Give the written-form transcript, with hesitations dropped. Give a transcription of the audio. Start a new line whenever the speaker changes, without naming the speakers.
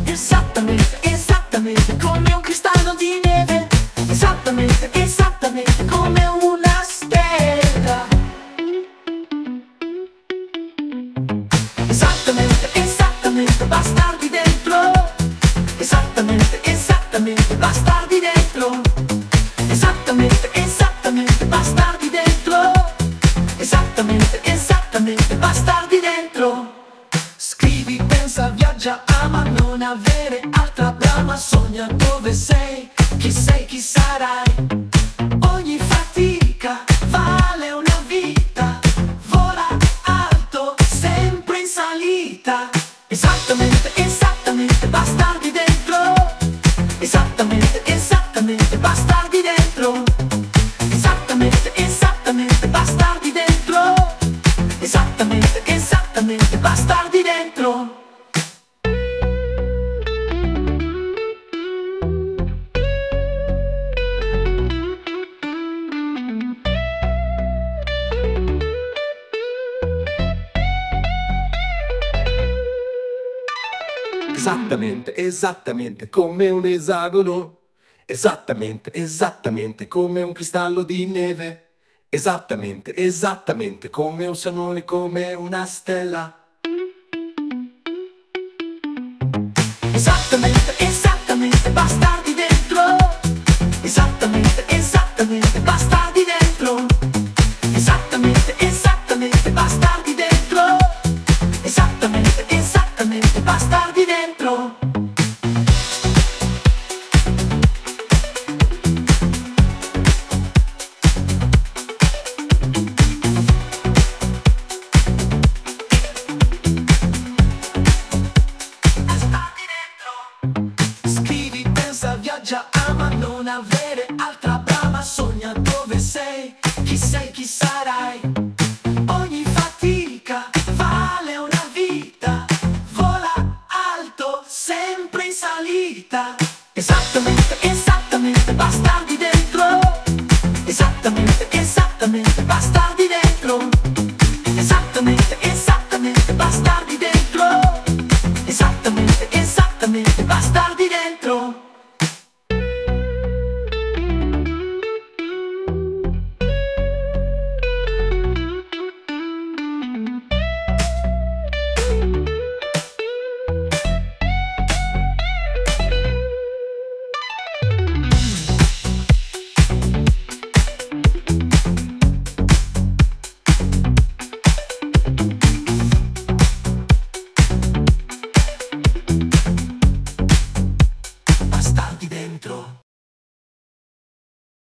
Esattamente, esattamente come un cristallo di neve. Esattamente, esattamente come una stella. Esattamente, esattamente, bastardi dentro. Esattamente, esattamente, bastardi dentro. Esattamente, esattamente, bastardi dentro. Esattamente, esattamente, bastardi dentro. Scrivi, pensa, viaggia, ama non avere altra brama. Sogna dove sei, chi sarai. Ogni fatica vale una vita. Vola alto, sempre in salita. Esattamente, esattamente, bastardi dentro. Esattamente, esattamente, bastardi dentro. Esattamente, esattamente, bastardi dentro. Esattamente, esattamente, bastardi dentro. Esattamente, esattamente come un esagono. Esattamente, esattamente come un cristallo di neve. Esattamente, esattamente come un sanone, come una stella. Esattamente, esattamente, bastardi dentro. Esattamente, esattamente, bastardi dentro. Esattamente, esattamente, bastardi dentro. Esattamente, esattamente, bastardi dentro. Scrivi, pensa, viaggia, ama non avere altra brama. Sogna dove sei, chi sarai. Ogni fatica vale una vita. Vola alto, sempre in salita. Esattamente, esattamente, bastardi dentro. Esattamente, esattamente, bastardi dentro. Esattamente, esattamente, bastardi dentro. Esattamente, esattamente.